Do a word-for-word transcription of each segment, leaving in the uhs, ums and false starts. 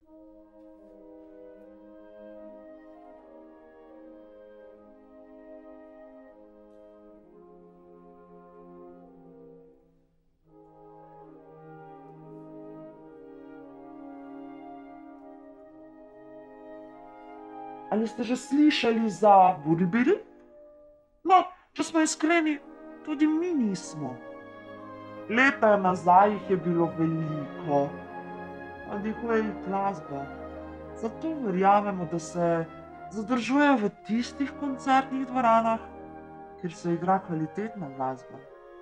Ali ste že slišali za Budibiri? No, če smo iskreni, tudi mi nismo. Leta nazaj jih je bilo veliko, a njihova je glasba. Zato verjamemo, da se zadržujejo v tistih koncertnih dvoranah, kjer se igra kvalitetna glasba.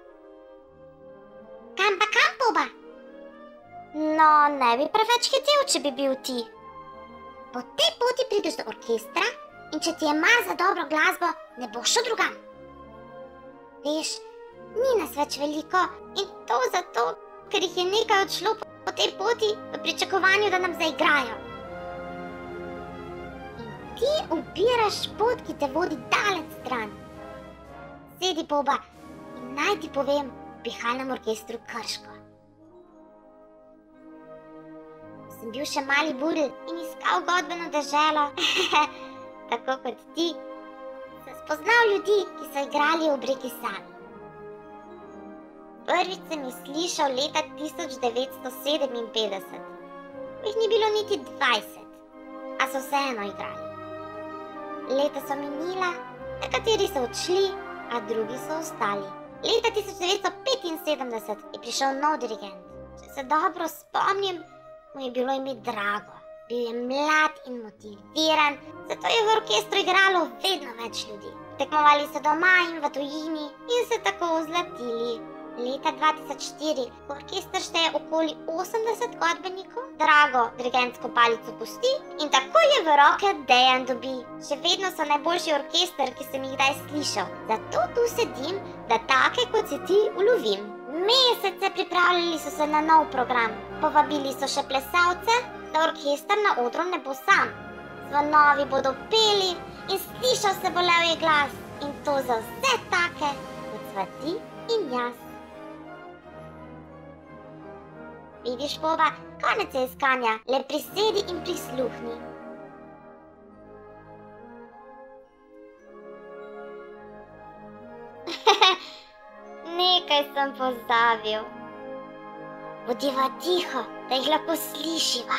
Kam pa kam, Boba? No, ne bi preveč hitel, če bi bil ti. Po tej poti prideš do orkestra in če ti je mar za dobro glasbo, ne boš šel drugam. Veš, ni nas več veliko in to zato, ker jih je nekaj odšlo po tej poti v pričakovanju, da nam zaigrajo. In ti ubiraš pot, ki te vodi daleč stran. Sedi, Boba, in naj ti povem v pihalnem orkestru Krško. Sem bil še mali budel in iskal godbeno deželo, tako kot ti, sem spoznal ljudi, ki so igrali ob reki Savi. Prvič sem jih slišal leta tisoč devetsto sedeminpetdeset. Jih ni bilo niti dvajset, a so vseeno igrali. Leta so minila, nekateri so odšli, a drugi so ostali. Leta tisoč devetsto petinsedemdeset je prišel nov dirigent. Če se dobro spomnim, mu je bilo ime Drago. Bil je mlad in motiviran, zato je v orkestru igralo vedno več ljudi. Tekmovali so doma in v tujini in se tako ozlatili. Leta dva tisoč štiri orkester šteje okoli osemdeset godbenikov, Drago dirigentsko palico pusti in takoj je v roke Dejan dobi. Še vedno so najboljši orkester, ki sem jih kdaj slišal. Zato tu sedim, da take kot si ti ulovim. Mesece pripravljali so se na nov program. Povabili so še plesalce, da orkester na odru ne bo sam. Zvonovi bodo peli in slišal se bo levji glas. In to za vse take, kot sva ti in jaz. Vidiš, Boba, konec je iskanja, le prisedi in prisluhni. Nekaj sem pozabil. Bodiva tiho, da jih lahko slišiva.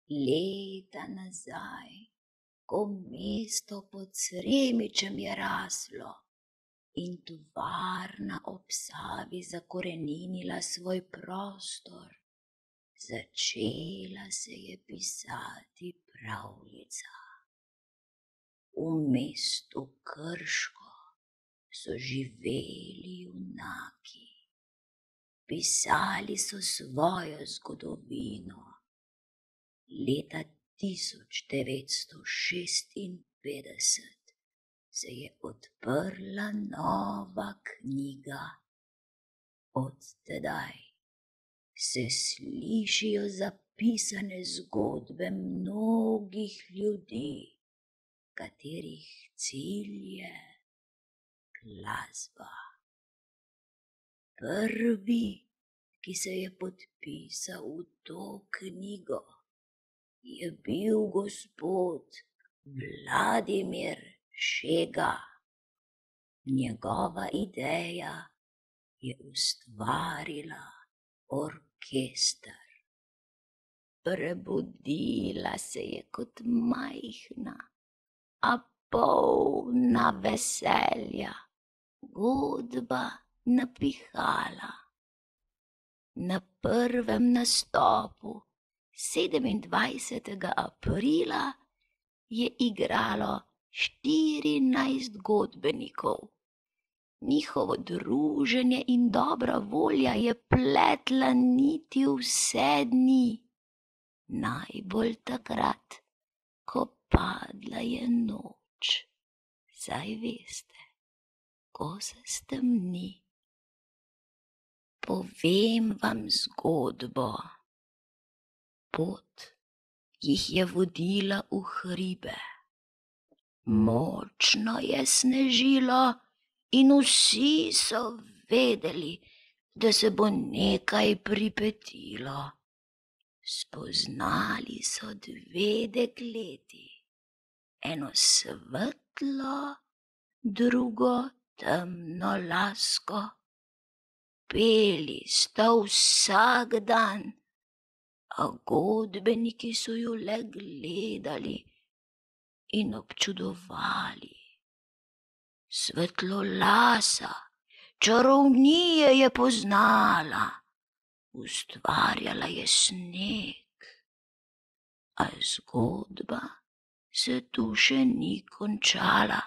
Leta nazaj, ko mesto pod Sremičem je raslo in tovarna ob Savi zakoreninila svoj prostor, začela se je pisati pravljica. V mestu Krško so živeli junaki. Pisali so svojo zgodovino. Leta tisoč devetsto šestinpetdeset se je odprla nova knjiga. Od tedaj se slišijo zapisane zgodbe mnogih ljudi, katerih cilj je glasba. Prvi, ki se je podpisal v to knjigo, je bil gospod Vladimir Šega. Njegova ideja je ustvarila orkester. Prebudila se je kot majhna, a polna veselja godba napihala. Na prvem nastopu sedemindvajsetega aprila je igralo štirinajst godbenikov. Njihovo druženje in dobra volja je pletla niti vse dni, najbolj takrat, ko padla je noč. Saj veste, ko se stemni. Povem vam zgodbo. Pot jih je vodila v hribe. Močno je snežilo in vsi so vedeli, da se bo nekaj pripetilo. Spoznali so dve dekleti, eno svetlo, drugo temno lasko. Peli sta vsak dan, a godbeniki so ju le gledali in občudovali. Svetlolasa čarovnije je poznala, ustvarjala je sneg, a zgodba se tu še ni končala.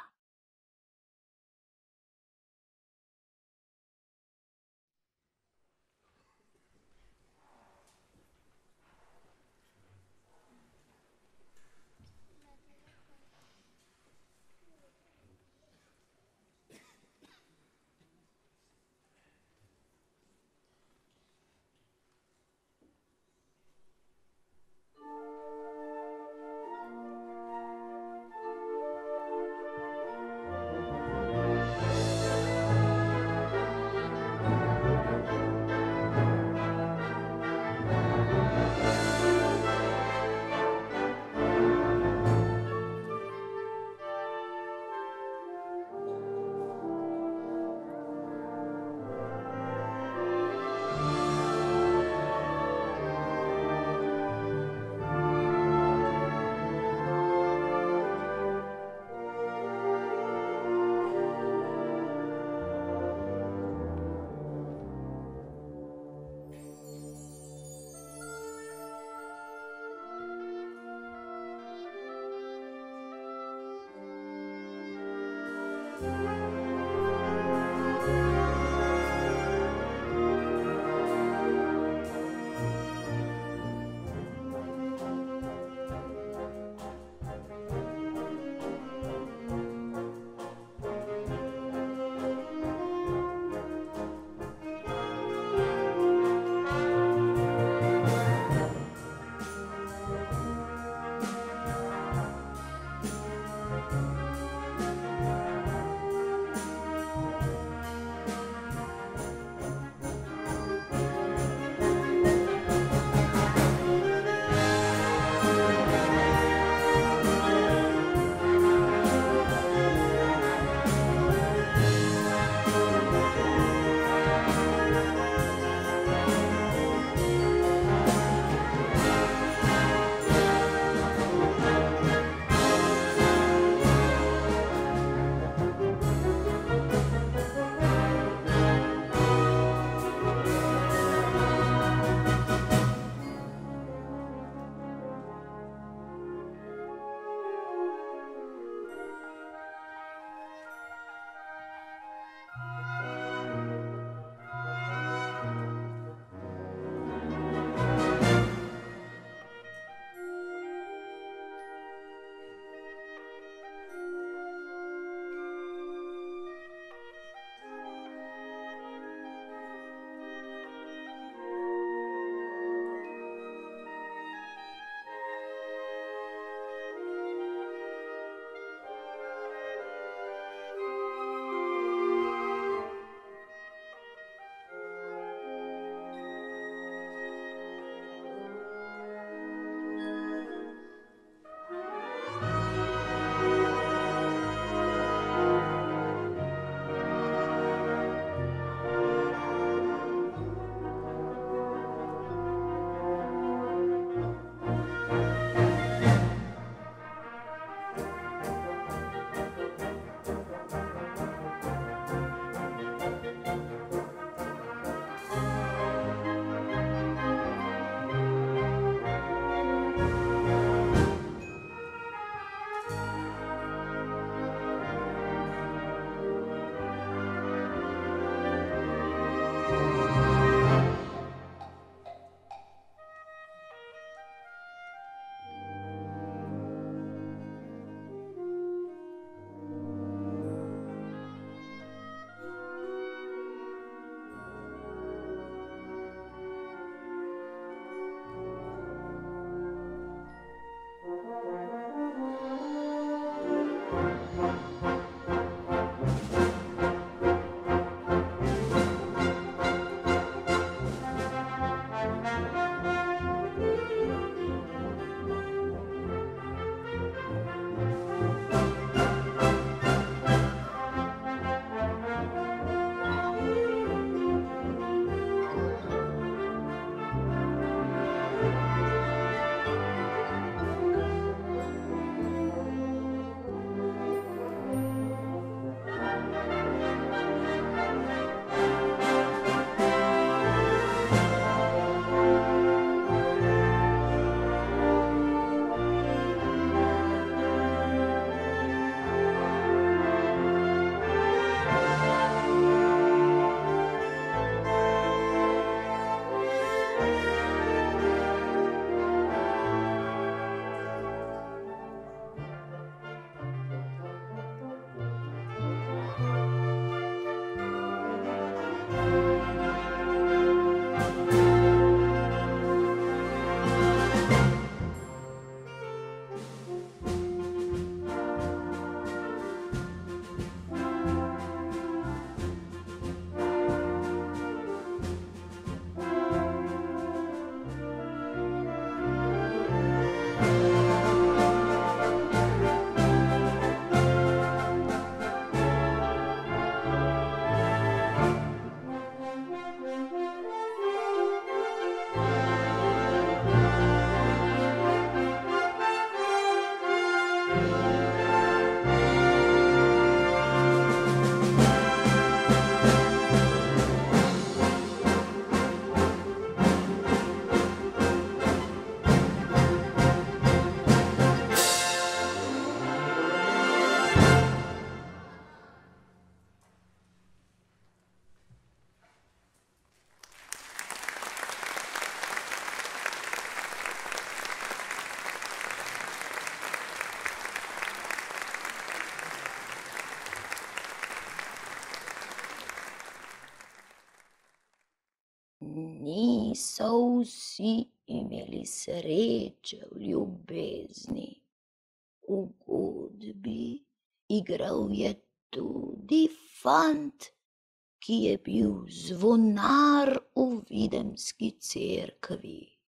vsi imeli sreče v ljubezni. V godbi igral je tudi fant, ki je bil zvonar v videmski cerkvi.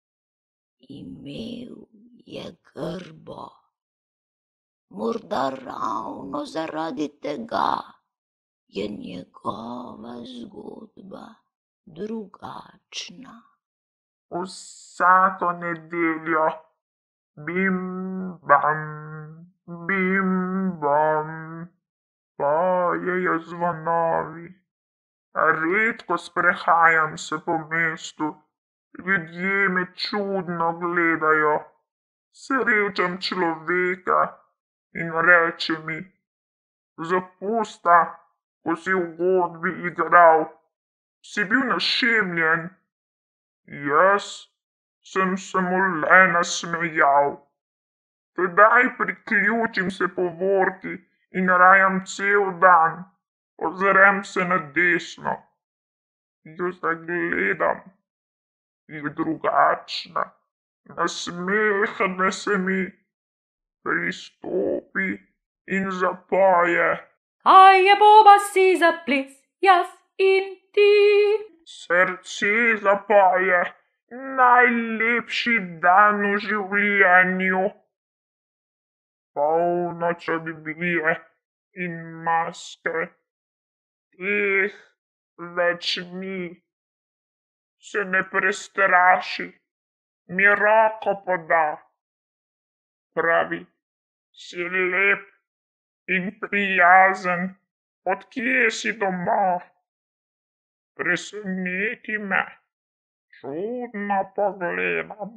Imel je grbo. Morda ravno zaradi tega je njegova zgodba drugačna. Vsako nedeljo bim bam, bim bam, pojejo zvonovi. Redko sprehajam se po mestu, ljudje me čudno gledajo. Srečam človeka in reče mi: zapusta, ko si v godbi igral, si bil našemljen. Jaz sem se mu le nasmejal. Tedaj priključim se povorki in rajam cel dan. Ozrem se na desno, jo zagledam, je drugačna, nasmehne se mi, pristopi in zapoje. Kaj je boba si za ples, jaz in ti? Srce zapoje, najlepši dan v življenju. Polnoč odbije in maske, teh več ni. Se ne prestraši, mi roko poda. Pravi, si lep in prijazen, od kje si doma? Preseneti me, čudno pogledam.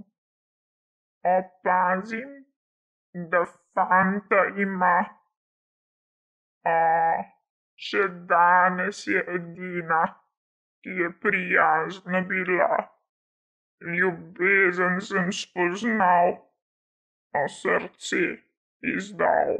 Opazim, da fanta ima. A, še danes je edina, ki je prijazna bila. Ljubezen sem spoznal, a srce izdal.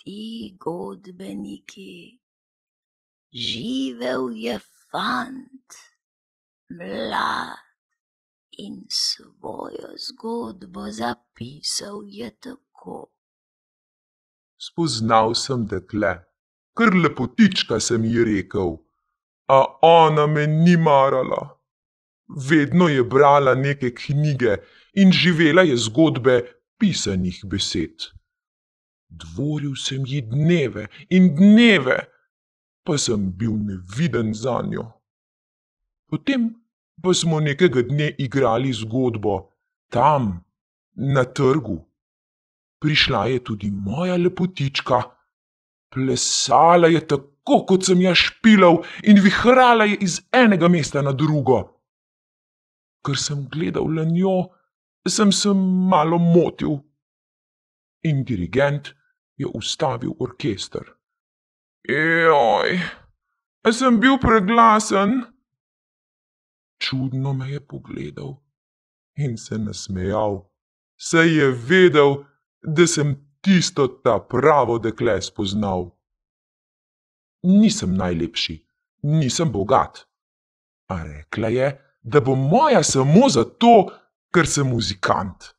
ti godbeniki. Živel je fant, mlad, in svojo zgodbo zapisal je tako. Spoznal sem dekle, kar lepotička sem ji rekel, a ona me ni marala. Vedno je brala neke knjige in živela je zgodbe pisanih besed. Dvoril sem ji dneve in dneve, pa sem bil neviden zanjo. Potem pa smo nekega dne igrali zgodbo tam, na trgu. Prišla je tudi moja lepotička. Plesala je tako, kot sem jaz špilal, in vihrala je iz enega mesta na drugo. Ker sem gledal na njo, sem se malo motil. In dirigent je ustavil orkester. Joj, a sem bil preglasen? Čudno me je pogledal in se nasmejal, saj je vedel, da sem tisto ta pravo dekle spoznal. Nisem najlepši, nisem bogat, a rekla je, da bo moja samo zato, ker sem muzikant.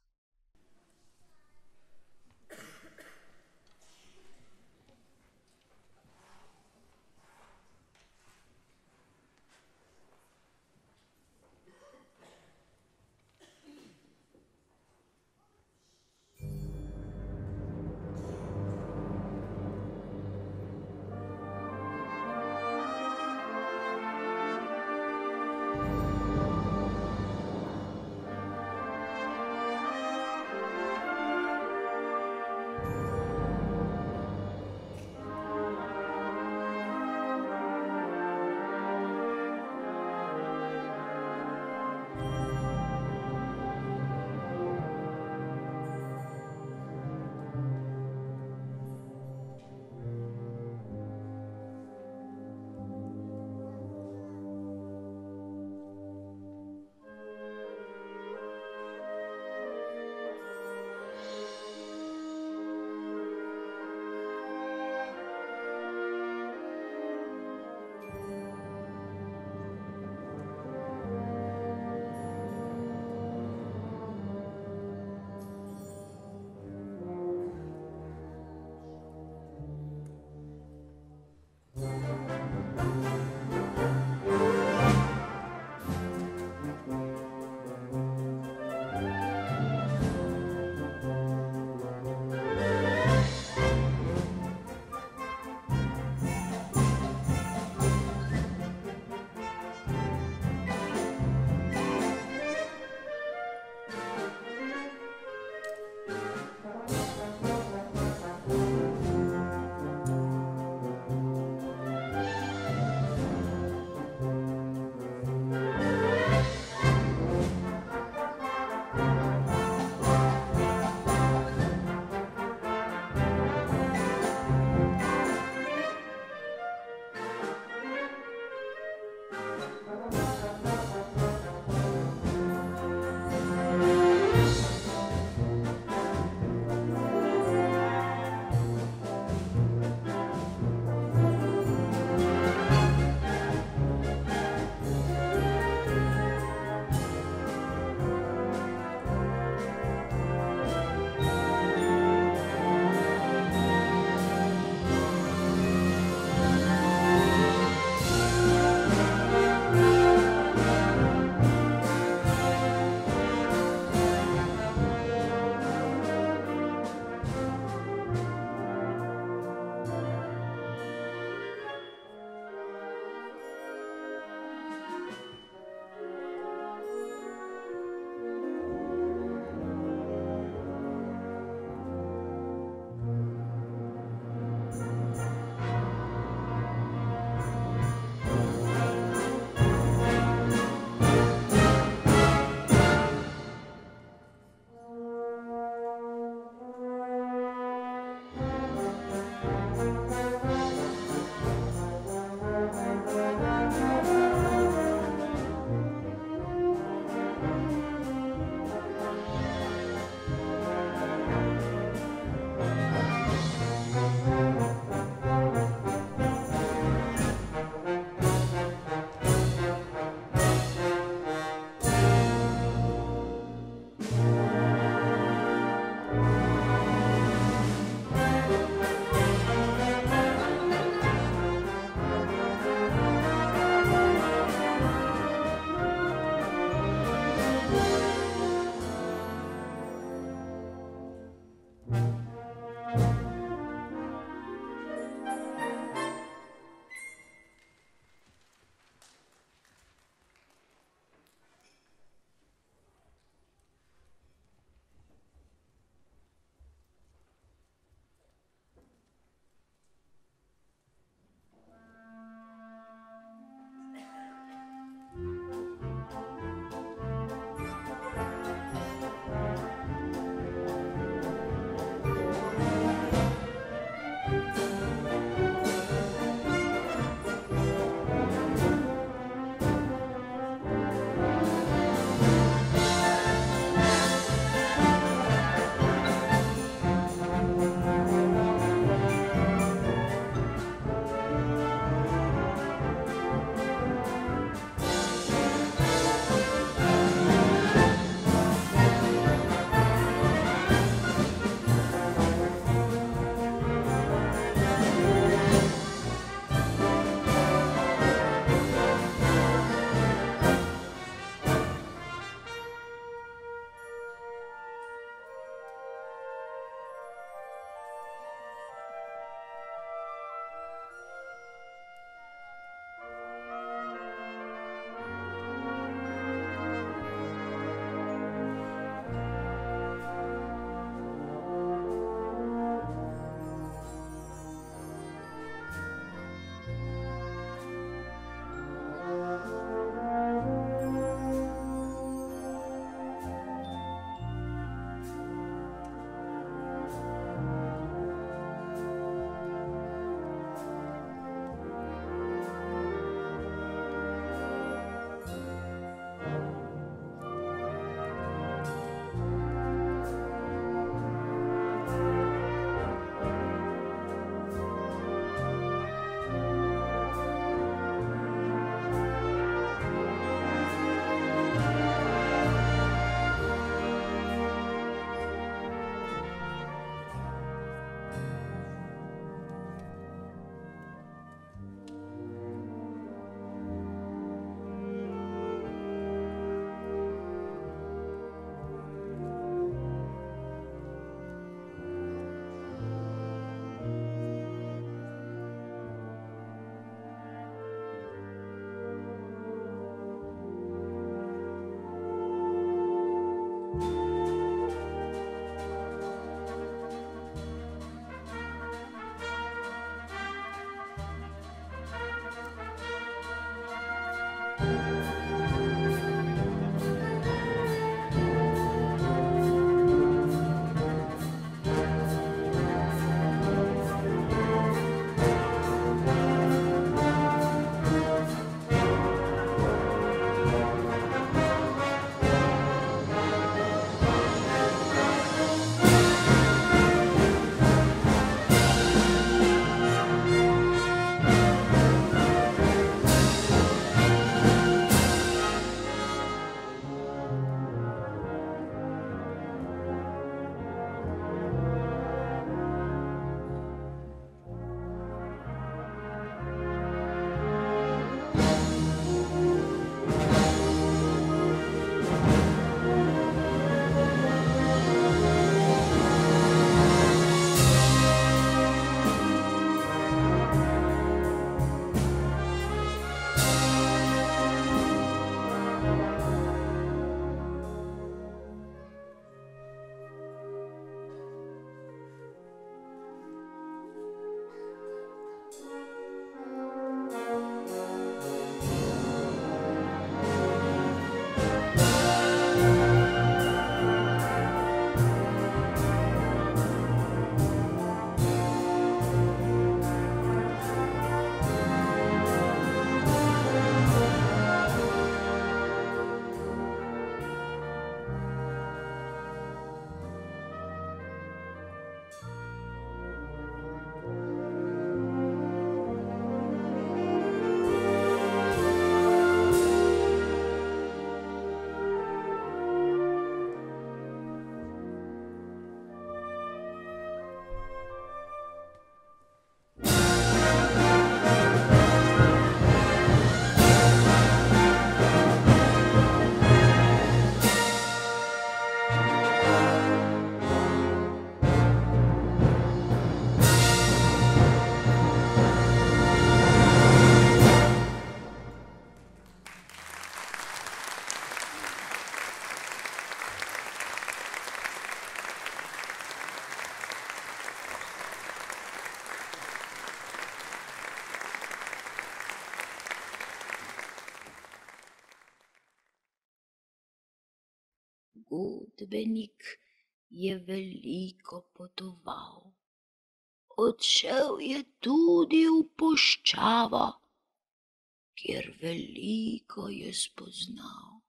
Godbenik je veliko potoval. Odšel je tudi v puščavo, kjer veliko je spoznal.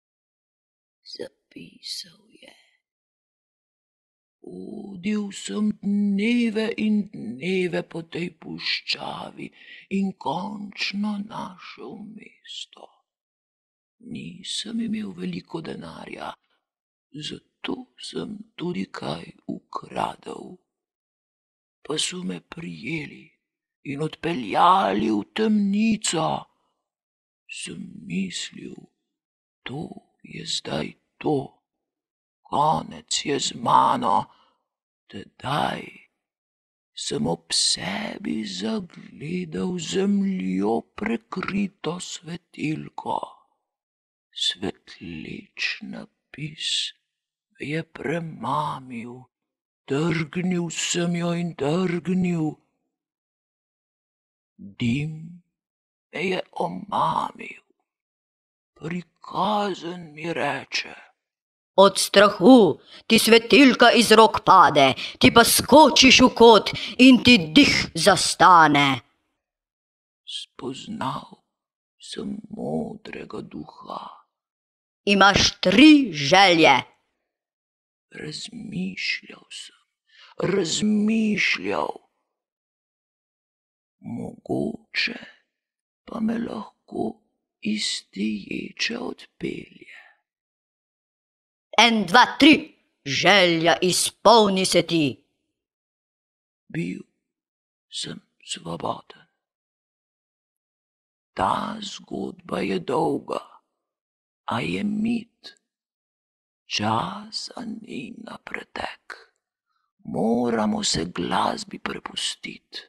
Zapisal je: Hodil sem dneve in dneve po tej puščavi in končno našel mesto. Nisem imel veliko denarja, zato sem tudi kaj ukradel. Pa so me prijeli in odpeljali v temnico. Sem mislil, to je zdaj to, konec je z mano. Tedaj sem ob sebi zagledal zemljo prekrito svetilko. Svetleč napis me je premamil, drgnil sem jo in drgnil. Dim me je omamil, prikazen mi reče: Od strahu ti svetilka iz rok pade, ti pa skočiš v kot in ti dih zastane. Spoznal sem modrega duha. Imaš tri želje. Razmišljal sem, razmišljal. Mogoče pa me lahko iz te ječe odpelje. En, dva, tri, želja izpolni se ti. Bil sem svoboden. Ta zgodba je dolga, a je mit. Časa ni na pretek. Moramo se glasbi prepustiti.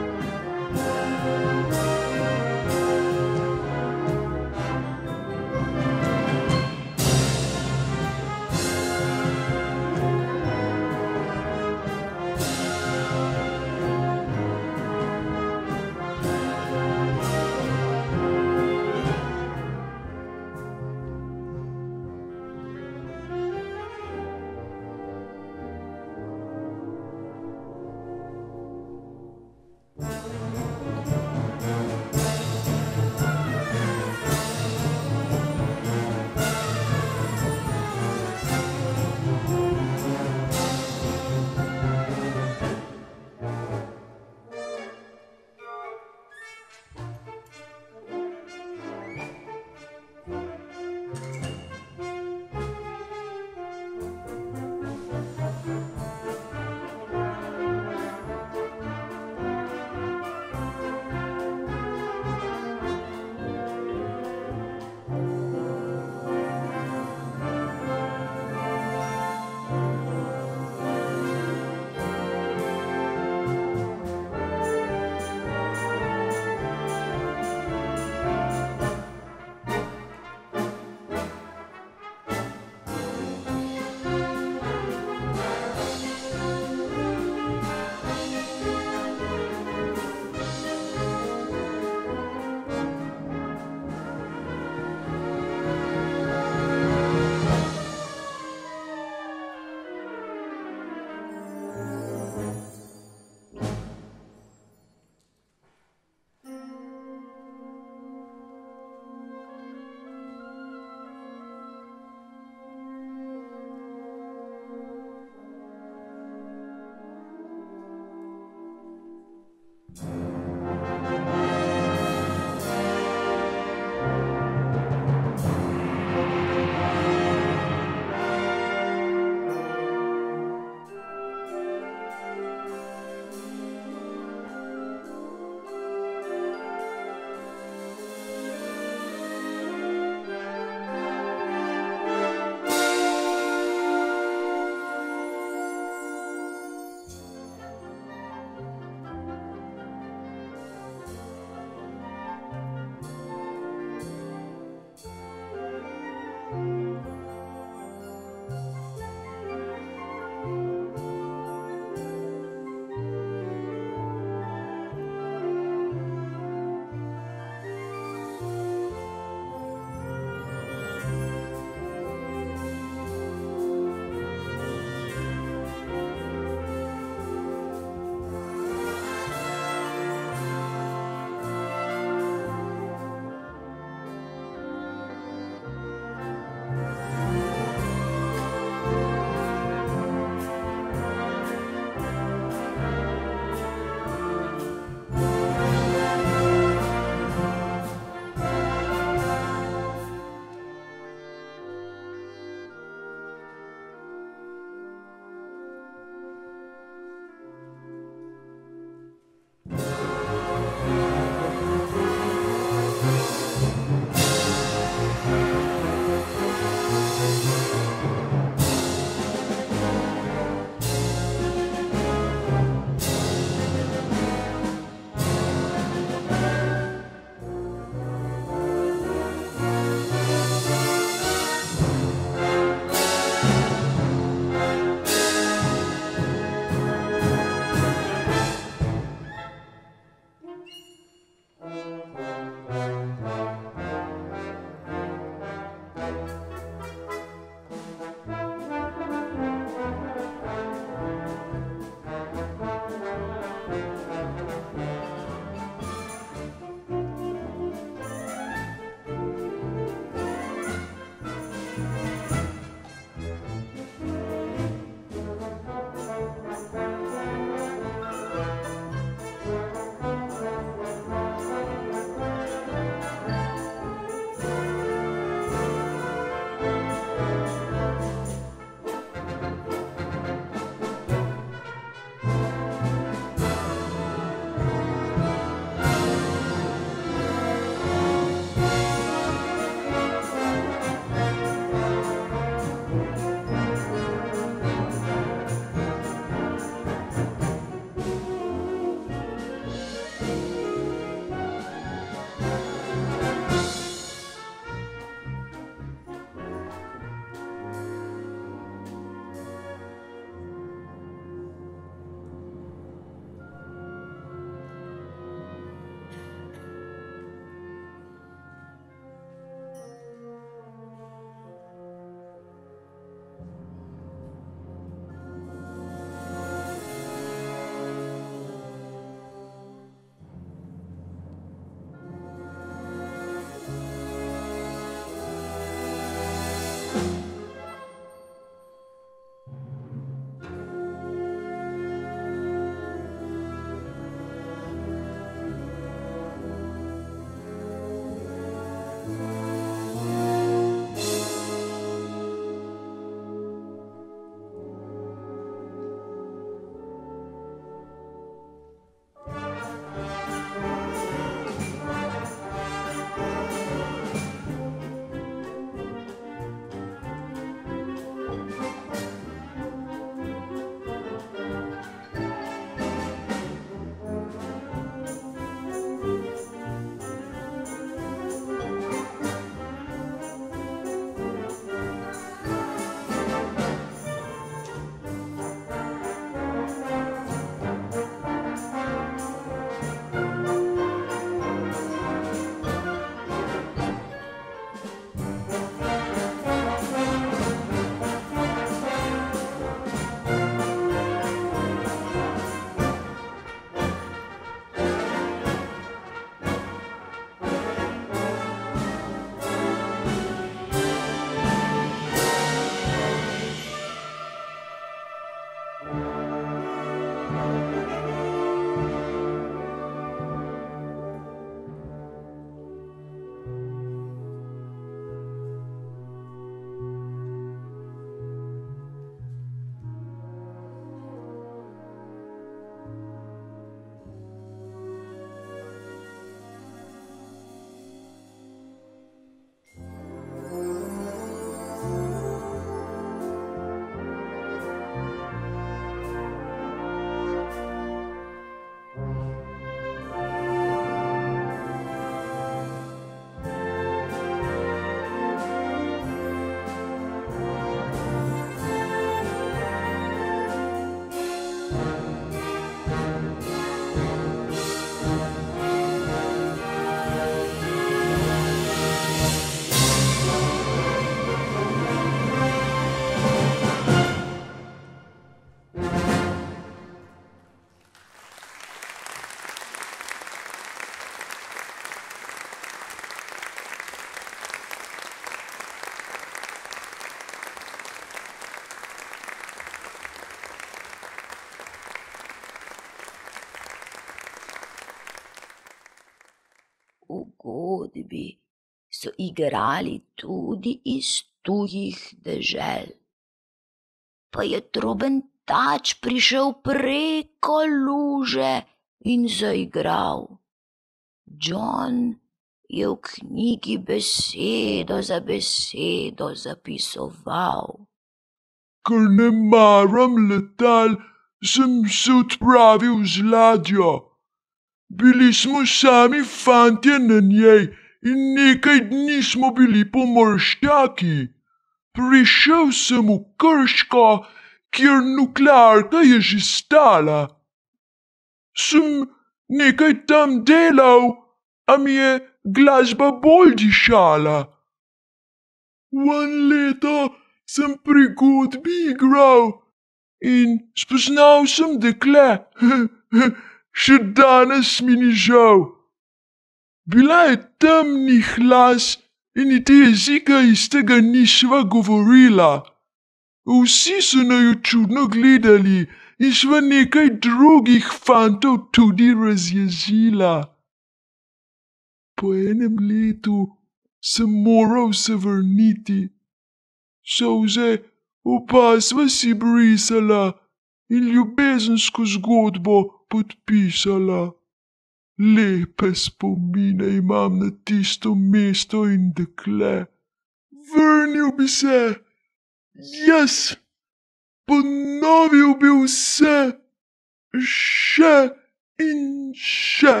godbi so igrali tudi iz tujih dežel. Pa je trobentač prišel preko luže in zaigral. John je v knjigi besedo za besedo zapisoval. Ker ne maram letal, sem se odpravil z ladjo. Bili smo sami fantje na njej in nekaj dni smo bili pomorščaki. Prišel sem v Krško, kjer nuklearka je že stala. Sem nekaj tam delal, a mi je glasba bolj dišala. One leto sem pri godbi igral in spoznal sem dekle, še danes mi ni žal. Bila je temnih las in niti jezika istega nisva govorila. Vsi so naju čudno gledali in sva nekaj drugih fantov tudi razjezila. Po enem letu sem moral se vrniti. Solze oba sva si brisala in ljubezensko zgodbo podpisala. Lepe spomine imam na tisto mesto in dekle. Vrnil bi se, jaz, ponovil bi vse, še in še.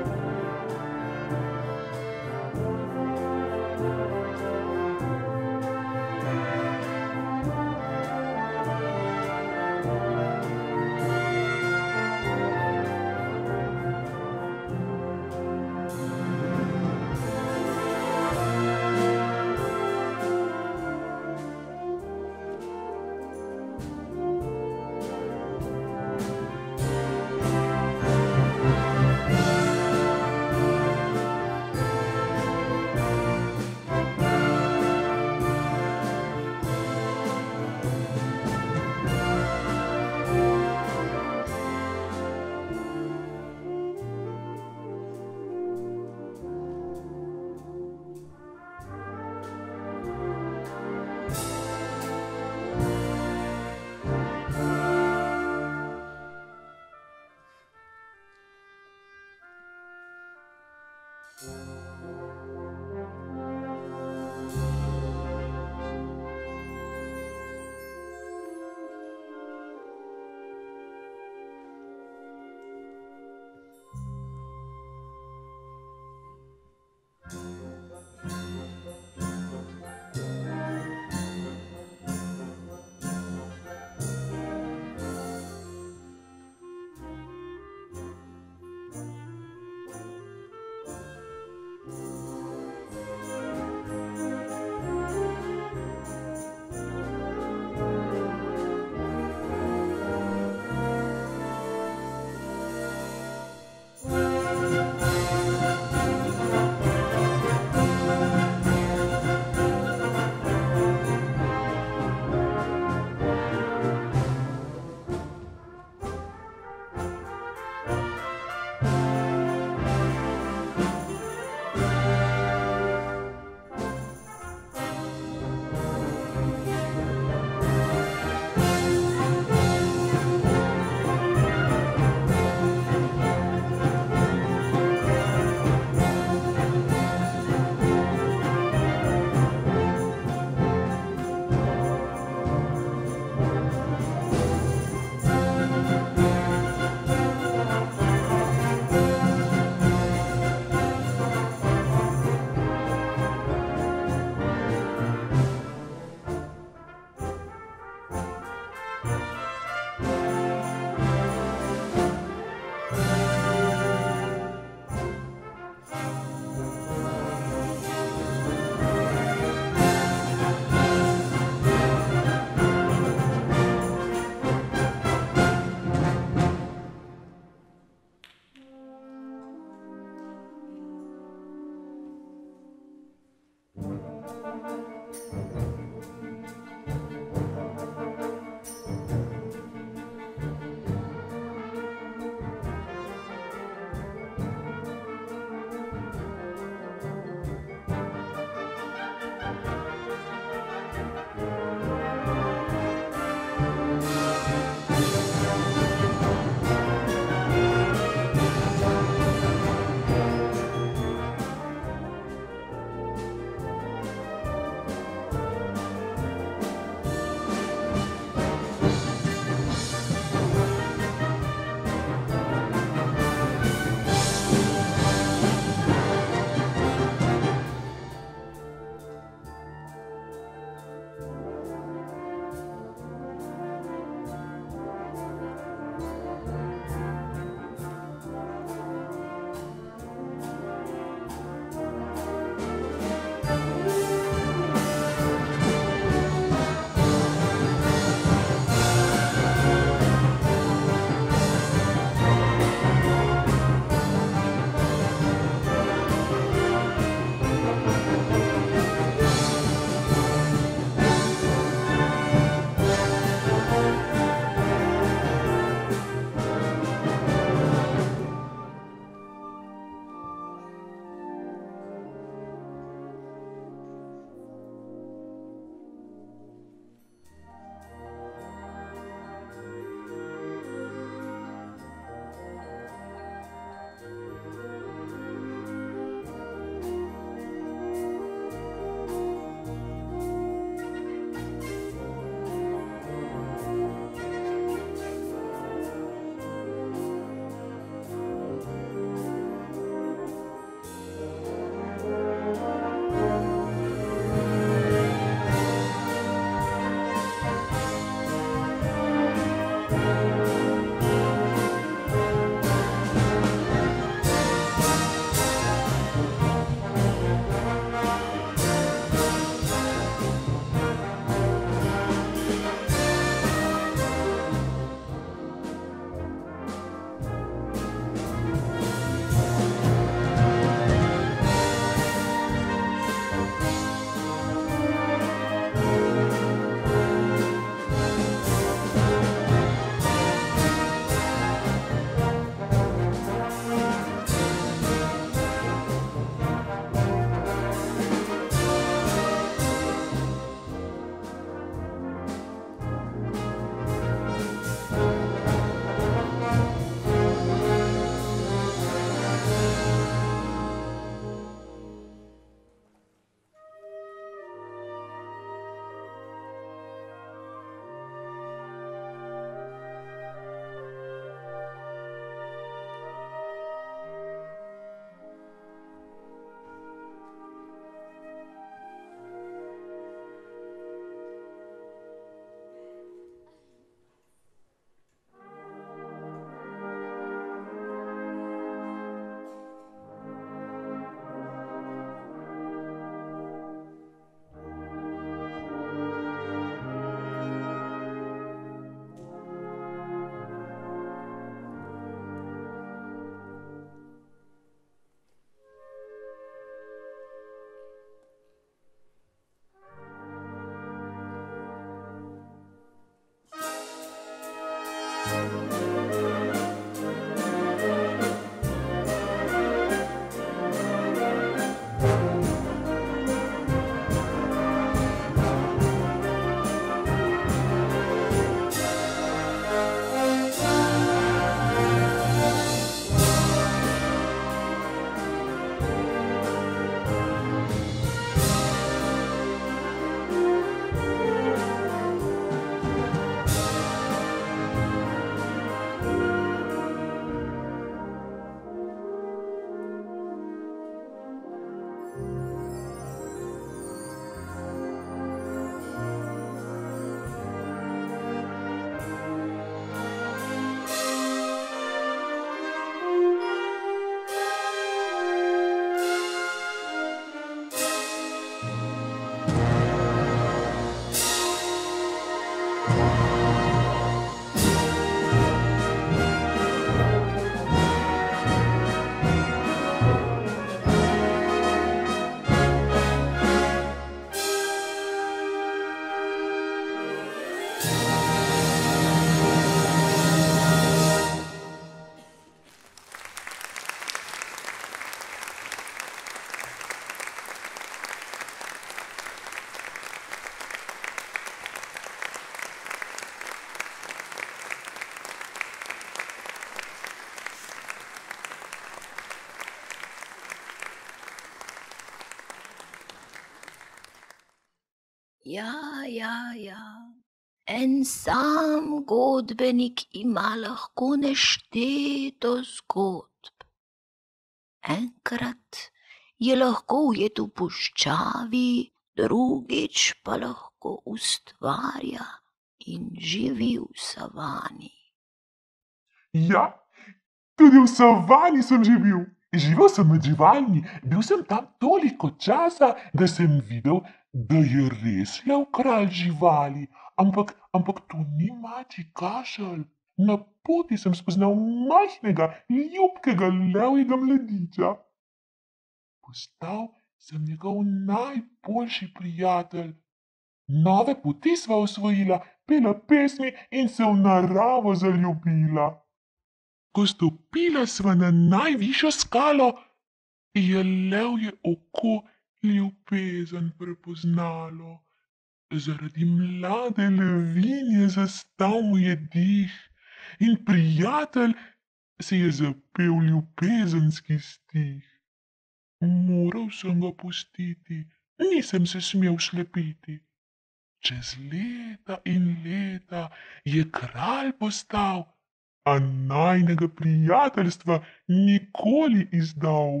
Ja, ja, ja. En sam godbenik ima lahko nešteto zgodb. Enkrat je lahko ujet v puščavi, drugič pa lahko ustvarja in živi v savani. Ja, tudi v savani sem že bil. Živel sem med živalmi, bil sem tam toliko časa, da sem videl, da je res lev kralj živali, ampak, ampak to ni mačji kašelj. Na poti sem spoznal majhnega, ljubkega levjega mladiča. Postal sem njegov najboljši prijatelj. Nove poti sva osvojila, pela pesmi in se v naravo zaljubila. Ko stopila sva na najvišjo skalo, je levje oko ljubezen prepoznalo. Zaradi mlade levinje zastal mu je dih in prijatelj si je zapel ljubezenski stih. Moral sem ga pustiti, nisem se smel slepiti. Čez leta in leta je kralj postal, a najinega prijateljstva nikoli izdal.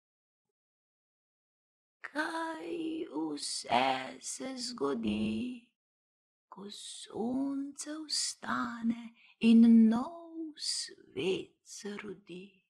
Kaj vse se zgodi, ko sonce vstane in nov svet se rodi?